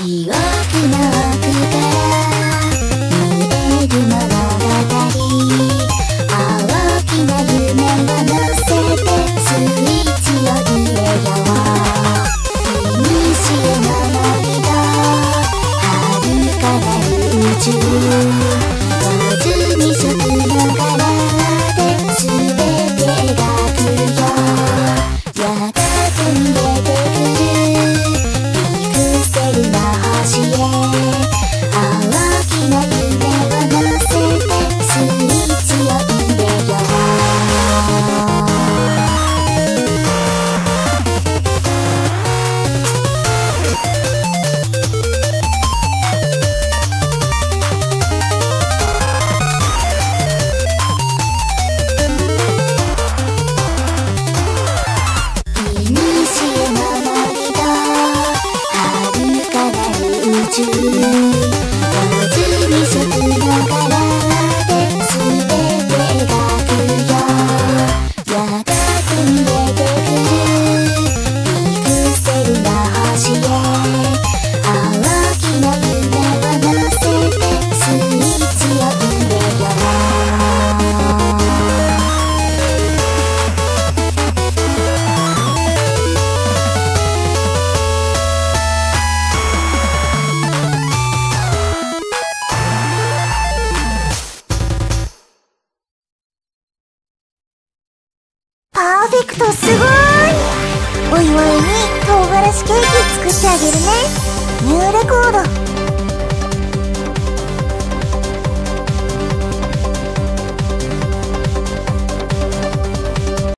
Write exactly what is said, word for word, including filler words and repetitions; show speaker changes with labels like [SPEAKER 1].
[SPEAKER 1] 記憶の奥から見える物語、大きな夢を乗せてスイッチを入れよう。古しえの森と遥かなる宇宙、上手に色の柄で全て描くよ。やがて見えてくるピクセルの星へ、大きな夢を乗せてスイッチを入れよう。上手に色の柄で全て描くよ。やがて見えてくるピクセルの星へ、大きな夢を乗せてスイッチを入れよう。
[SPEAKER 2] パーフェクト、すごーい。お祝いに唐辛子ケーキ作ってあげるね。ニューレコード